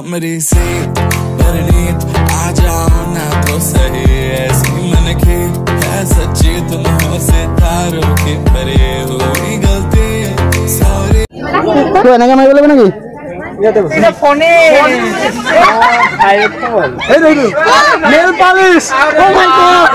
हमरी से परनीत आ जाओ ना तो सही ऐसी मन की है सच्ची तुम हो सितारों की परे हुई गलती सॉरी तो এনেকে মাৰিব লাগিব নেকি এটা ফোনে আইফোন এই দেখি nail polish oh my god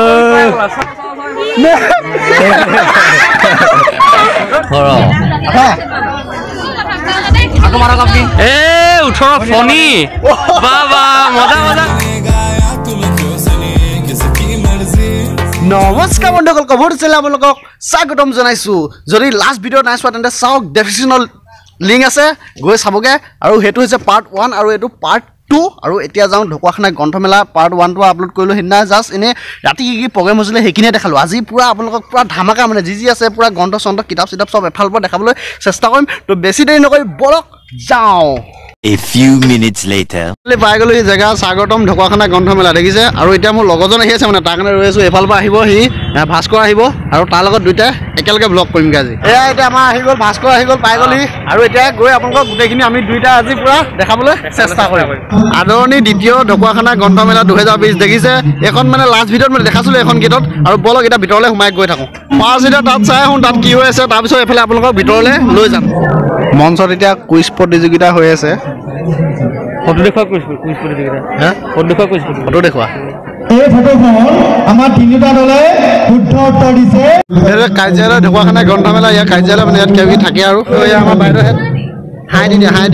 ধরো হ্যাঁ আকৌ মাৰা কাপি এ 18 ফনি বাবা মজা মজা गाया तुम क्यों सुनी किसकी मर्जी নমস্কাৰ বন্ধুসকল কবৰ চেলা আপোনালোকক স্বাগতম জনাইছো যদি লাষ্ট ভিডিঅ' নাই চোৱা তেন্তে চাওক ডেসক্ৰিপচনৰ লিংক আছে গৈ চাবগে আৰু হেতু হৈছে পাৰ্ট 1 আৰু এটো পাৰ্ট 2 আৰু এতিয়া যাও ঢকুৱাখানা গ্ৰন্থমেলা পাৰ্ট 1 টো আপলোড কৰিলো হিনা জাস্ট এনে ৰাতি কি প্ৰগ্ৰাম হৈছিলে হেকিনে দেখালো আজি পুৰা আপোনালোকক পুৰা ধামাকা মানে যি আছে পুৰা গ্ৰন্থ চন্থ কিতাপ চিতাপ সব এফাল পৰা দেখাবলৈ চেষ্টা কৰিম তো বেছি দেৰি নকৰি বলক যাও A few minutes later. পাই গলো এই জেগা স্বাগতম ঢকুৱাখানা গ্ৰন্থমেলা দেখিছে আৰু এতিয়া মোৰ লগজন আহি আছে মানে তাৰ কাৰণে ৰৈ আছো এফাল পৰা আহিব হি ভাস্কৰ আহিব আৰু তাৰ লগত দুইটা একেলগে ব্লগ কৰিম আজি এয়া এতিয়া আমাৰ আহি গল ভাস্কৰ আহি গল পাই গলি আৰু এতিয়া গৈ আপোনালোকক গোটেইখিনি আমি দুইটা আজি পুৰা দেখাবলৈ চেষ্টা কৰিম আদৰণি দ্বিতীয় ঢকুৱাখানা গ্ৰন্থমেলা 2020 দেখিছে এখন মানে লাষ্ট ভিডিঅ'ত মই দেখাছিলো এখন গেটত আৰু বলক এটা ভিতৰলৈ সোমাই গৈ থাকো ফাৰ্ষ্ট এতিয়া তাত চাই আহোঁ তাত কি হৈ আছে তাৰপিছত এফালে আপোনালোকক ভিতৰলৈ লৈ যাম মঞ্চত এতিয়া কুইজ প্ৰতিযোগিতা হৈ আছে ফটো দেখুৱা কুইজ প্ৰতিযোগিতা হ্যাঁ ফটো দেখুৱা কুইজ ফটো দেখুৱা এই ফটোখন আমাৰ তিনিটা দলে শুদ্ধ উত্তৰ দিছে কাৰ্যালয় ঢকুৱাখানা গ্ৰন্থমেলা ইয়াৰ কাৰ্যালয় মানে ইয়াত কেবি থাকে আৰু আমাৰ বাইদেউহেঁত হাই দি দিয়া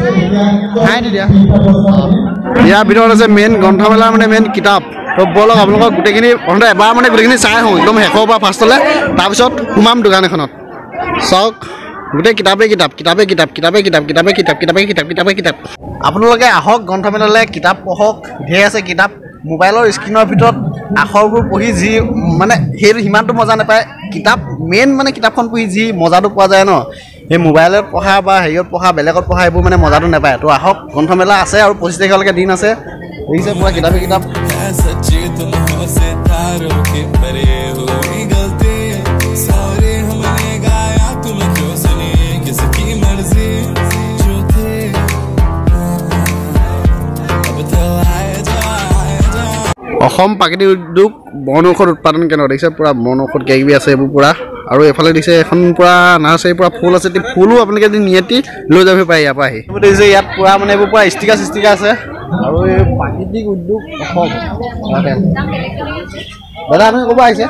ইয়াৰ ভিতৰত আছে মেইন গ্ৰন্থমেলাৰ মানে মেইন কিতাপ তো বলক আপোনালোকক গোটেইখিনি প্ৰথমতে এবাৰ মানে গোটেইখিনি চাই আহোঁ একদম শেষৰ পৰা ফাৰ্ষ্টলৈ তাৰপিছত সোমাম দোকান এখনত চাওক গোটেই কিতাপে কিতাপ আপোনালোকে আহক গ্ৰন্থমেলালৈ কিতাপ পঢ়ক ঢেৰ আছে কিতাপ মোবাইলৰ স্ক্ৰীনৰ ভিতৰত আখৰবোৰ পঢ়ি যি মানে সেই সিমানটো মজা নাপায় কিতাপ মেইন মানে কিতাপখন পঢ়ি যি মজাটো পোৱা যায় ন সেই মোবাইলত পঢ়া বা হেৰিয়ত পঢ়া বেলেগত পঢ়া এইবোৰ মানে মজাটো নাপায় তো আহক গ্ৰন্থমেলা আছে আৰু 25 তাৰিখলৈকে দিন আছে দেখিছে পুৰা কিতাপে है सच्ची तुम हो सितारों की परे हुई गलती सॉरी हमने गाया तुम क्यों सुनी किसकी मर्जी जो थे अब तो आए जा অসম প্ৰাকৃতিক উদ্যোগ বন ঔষধ উৎপাদন কেন্দ্ৰ দেখিছে পুৰা বন ঔষধ কিবি আছে এইবোৰ পুৰা আৰু এফালে দেখিছে এখন পুৰা নাৰ্চাৰী পুৰা ফুল আছে ফুলো আপোনালোকে যদি নিয়েতি লৈ যাব পাৰে ইয়াৰ পৰা আহি এইবোৰ দেখিছে ইয়াত পুৰা মানে এইবোৰ পুৰা ষ্টিকাৰ আছে আৰু এই প্ৰাকৃতিক উদ্যোগ অসম দাদা আপুনি ক'ব আহিছে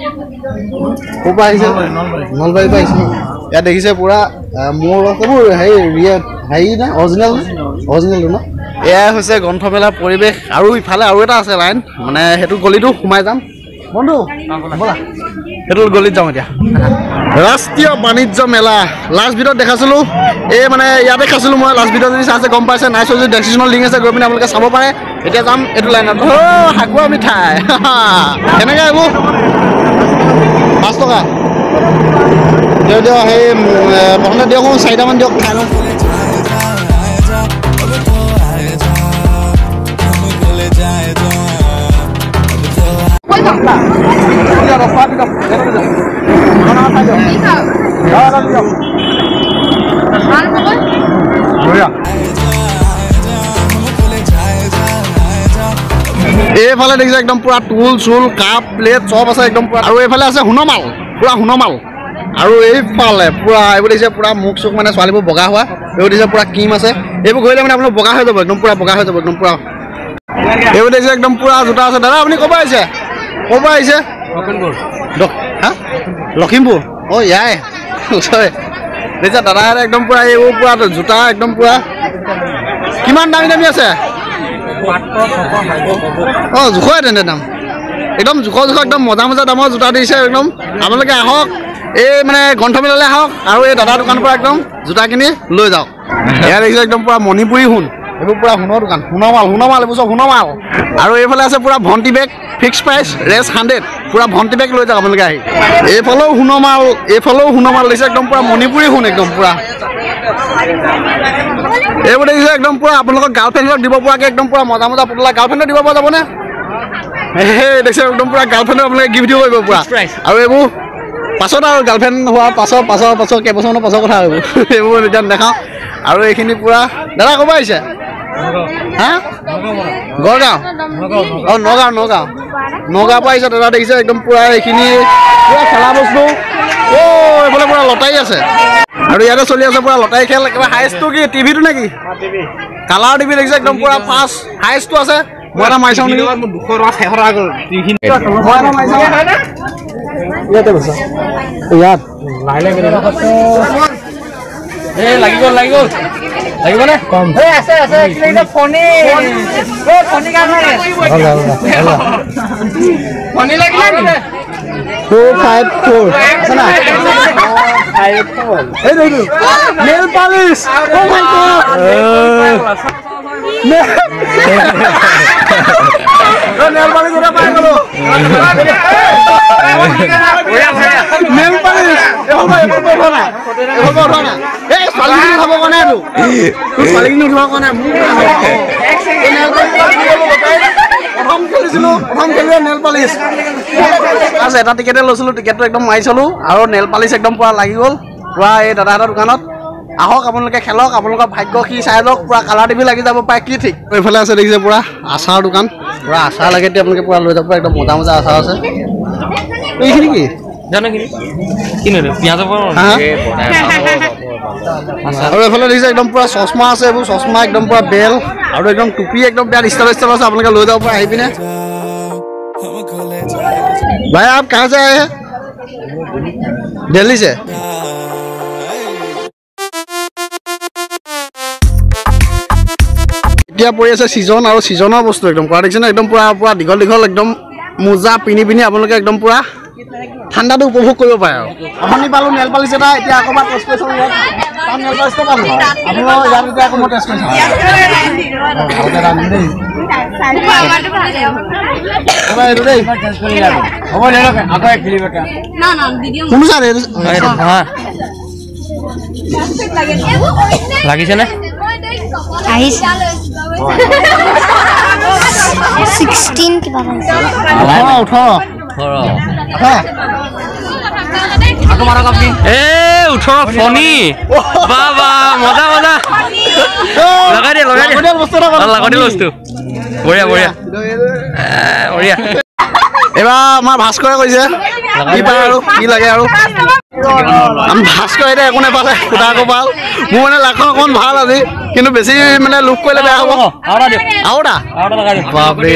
নলবাৰীৰ পৰা আহিছে ইয়াত দেখিছে পুৰা মোৰ এইবোৰ হেৰি না অৰিজিনেলটো ন এয়াই হৈছে গ্ৰন্থমেলাৰ পৰিৱেশ আৰু ইফালে আৰু এটা আছে লাইন মানে সেইটো গলিটো সোমাই যাম বন্ধু ব'লা সেইটো গলিত যাওঁ এতিয়া ৰাষ্ট্ৰীয় বাণিজ্য মেলা লাষ্ট ভিডিঅ'ত দেখাইছিলোঁ এই মানে ইয়াতে দেখাইছিলোঁ মই লাষ্ট ভিডিঅ'ত যদি চাইছে গম পাইছে নাই যদি ডেসক্ৰিপচনৰ লিংক আছে গৈ পিনে আপোনালোকে চাব পাৰে এতিয়া যাম এইটো লাইনত হাগুৱা মিঠাই কেনেকৈ এইবোৰ 5 টকা দিয়ক সেই প্ৰথমতে দিয়ক 4টামান দিয়ক খাই লওঁ এইফালে দেখিছে একদম পুৰা টুল চুল কাপ প্লেট চব আছে একদম পুৰা আৰু এইফালে আছে সোণমাল পুৰা সোণমাল আৰু এইফালে পুৰা এইবোৰ দেখিছে পুৰা মুখ চুখ মানে ছোৱালীবোৰ বগা হোৱা এইবোৰ দেখিছে পুৰা ক্ৰীম আছে এইবোৰ ঘূৰিলে মানে আপোনাৰ বগা হৈ যাব একদম পুৰা বগা হৈ যাব একদম পুৰা এইবোৰ দেখিছে একদম পুৰা জোতা আছে দাদা আপুনি ক'ৰ পৰা আহিছে লখিমপুৰ ইয়াই ওচৰে দেখিছে দাদাহঁতে একদম পুৰা এইবোৰ পুৰা জোতা একদম পুৰা কিমান দামী আছে জোখৰে তেন্তে দাম একদম জোখৰ একদম মজা দামৰ জোতা দিছে একদম আপোনালোকে আহক এই মানে গ্ৰন্থমেলালৈ আহক আৰু এই দাদাৰ দোকানৰ পৰা একদম জোতাখিনি লৈ যাওক এয়া দেখিছে একদম পুৰা মণিপুৰী সোণ এইবোৰ পুৰা সোণৰ দোকান সোণমাল এইবোৰ চব সোণমাল আৰু এইফালে আছে পুৰা ভণ্টি বেগ ফিক্স প্ৰাইচ ৰেছ 100 পুৰা ভণ্টি বেগ লৈ যাওক আপোনালোকে আহি এইফালেও সোণমাল দিছে একদম পুৰা মণিপুৰী সোণ একদম পুৰা এইবোৰ দেখিছে একদম পুৰা আপোনালোকক গাৰ্লফ্ৰেণ্ডক দিব পৰাকৈ একদম পুৰা মজা পুতলা গাৰ্লফ্ৰেণ্ডক দিব পৰা যাবনে দেখিছে একদম পুৰা গাৰ্লফ্ৰেণ্ডক আপোনালোকে গিফ্ট দিব পাৰিব পুৰা আৰু এইবোৰ পাছত আৰু গাৰ্লফ্ৰেণ্ড হোৱাৰ পাছৰ কেইবছৰমানৰ পাছৰ কথা এইবোৰ এতিয়া দেখাওঁ আৰু এইখিনি পুৰা দাদা ক'ব আহিছে হা গড়গাঁও অঁ নগাঁও নগাঁৱৰ পৰা আহিছে দাদা দেখিছে একদম পূৰা এইখিনি পূৰা খেলা বস্তু এইফালে পূৰা লটাৰী আছে আৰু ইয়াতে চলি আছে পূৰা লটাৰী খেল একেবাৰে হাইষ্টটো কি টিভিটো নেকি কালাৰ টিভি দেখিছে একদম পূৰা ফাষ্ট হাইষ্টটো আছে মই এটা মাৰি চাওঁ নেকি ইয়াতে বছা ইয়াত লাগি গ'ল লাগিবনে কম আছে ফনি কাৰণে ফনি লাগিলে 254 আছে না 54 এই দেখো nail polish oh my god nail polish ওটা পাই গেল নেল পালিশ এহবা এই সালিখিনি খাব কোনে তো সালিখিনি উঠাব কোনে প্ৰথম খেলিলে নেল পালিশ আছে এটা টিকেটে লৈছিলোঁ টিকেটটো একদম মাৰি চালোঁ আৰু নেল পালিশ একদম পূৰা লাগি গ'ল পূৰা এই দাদাহঁতৰ দোকানত আহক আপোনালোকে খেলক আপোনালোকৰ ভাগ্য কি চাই লওক পূৰা কালাৰ টিভি লাগি যাব পাৰে কি ঠিক এইফালে আছে দেখিছে পূৰা আচাৰ দোকান পূৰা আচাৰ লাগে এতিয়া আপোনালোকে পূৰা লৈ যাব পাৰে একদম মজা মজা আচাৰ আছে এইখিনি কি জানো কিনো পিঁয়াজৰ আৰু এইফালে দেখিছে একদম পূৰা চশমা আছে এইবোৰ চশমা একদম পূৰা বেল আৰু একদম টুপি একদম বিৰাট ষ্টাইল আছে আপোনালোকে লৈ যাব পাৰে আহি পিনে भाई आप कहाँ से आए हैं दिल्ली से এতিয়া পৰি আছে সিজন আৰু সিজনৰ বস্তু একদম পুৰা দেখিছে একদম পুৰা দীঘল একদম মোজা পিনি আপোনালোকে একদম পুৰা ঠাণ্ডাটো উপভোগ কৰিব পাৰে আৰু আপুনি পালোঁ নেল পালিছ এটা এতিয়া আকৌ বা টেষ্ট কৰিছোঁ ইয়াত নেল পালিছটো পালোঁ আপোনাৰ ইয়াত এতিয়া আকৌ মই টেষ্ট কৰিছোঁ লাগিছে নে 16 কিবা হৈছে 18 ফনি বাবা মজা লগাই দে লাগতি বস্তু বঢ়িয়া এবাৰ আমাৰ ভাস্কৰে কৈছে কি পায় আৰু কি লাগে আৰু আমি ভাস্কৰ এতিয়া একো নাপালে খুটা কপাল মোৰ মানে লাখৰ অকণ ভাল আজি কিন্তু বেছি মানে লোক কৰিলে বেয়া হ'ব আউটা বাপৰে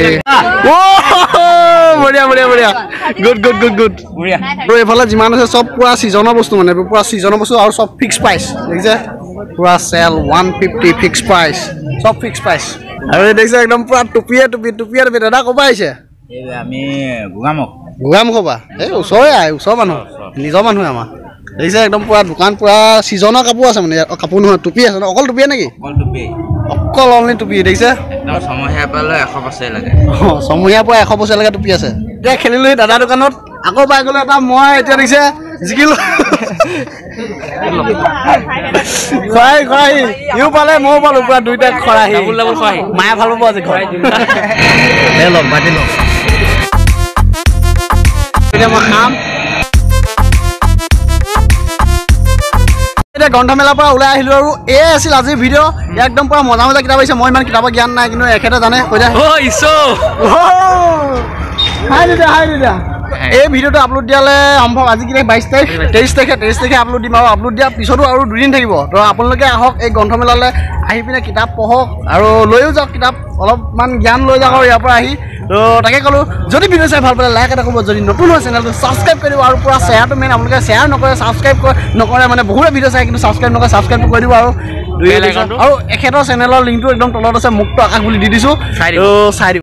বঢ়িয়া গুড আৰু এইফালে যিমান আছে চব পুৰা ছিজনৰ বস্তু মানে পুৰা ছিজনৰ বস্তু আৰু চব ফিক্স প্ৰাইচ দেখিছে পুৰা চেল 150 ফিক্স প্ৰাইচ চব ফিক্স প্ৰাইচ আৰু দেখিছে একদম পুৰা টুপিয়ে দাদা ক'ৰ পৰা আহিছে আমি গোগামুখ বা এই ওচৰ মানুহ নিজৰ মানুহে আমাৰ দেখিছে একদম পুৰা দোকান পুৰা ছিজনৰ কাপোৰ আছে মানে কাপোৰ নহয় টুপি আছে ন অকল টুপিয়ে নেকি অকল অনলি টুপি দেখিছে ছমহীয়া পৰা 100 বছৰ লাগে ছমহীয়াৰ পৰা 100 বছৰ লাগে টুপি আছে এতিয়া খেলিলোঁ দাদা দোকানত আকৌ পাই গ'লো এটা মই এতিয়া দেখিছে জিকিলোঁ খৰাহি ইও পালে ময়ো পালোঁ পুৰা দুইটা খৰাহি মায়ে ভাল পাব আজি খৰাই লওক বাটি লওক এতিয়া মই খাম এতিয়া গ্ৰন্থমেলাৰ পৰা ওলাই আহিলোঁ আৰু এয়ে আছিল আজিৰ ভিডিঅ' ইয়াৰ একদম পুৰা মজা কিতাপ আহিছে মই ইমান কিতাপৰ জ্ঞান নাই কিন্তু এখেতে জানে কৈ যায় হাই দাদা এই ভিডিঅ'টো আপলোড দিয়ালে সম্ভৱ আজি কি 22 তাৰিখ 23 তাৰিখে আপলোড দিম আৰু আপলোড দিয়াৰ পিছতো আৰু 2 দিন থাকিব তো আপোনালোকে আহক এই গ্ৰন্থমেলালৈ আহি পিনে কিতাপ পঢ়ক আৰু লৈও যাওক কিতাপ অলপমান জ্ঞান লৈ যাওক আৰু ইয়াৰ পৰা আহি তো তাকে ক'লোঁ যদি ভিডিঅ' চাই ভাল পালে লাইক এটা কৰিব যদি নতুন হয় চেনেলটো ছাবস্ক্ৰাইব কৰি দিব আৰু পুৰা শ্বেয়াৰটো মেইন আপোনালোকে শ্বেয়াৰ নকৰে ছাবস্ক্ৰাইব নকৰে মানে বহুতে ভিডিঅ' চাই কিন্তু ছাবস্ক্ৰাইব নকৰে ছাবস্ক্ৰাইবটো কৰি দিব আৰু এখেতৰ চেনেলৰ লিংকটো একদম তলত আছে মুক্ত আকাশ বুলি দি দিছোঁ তো চাই দিব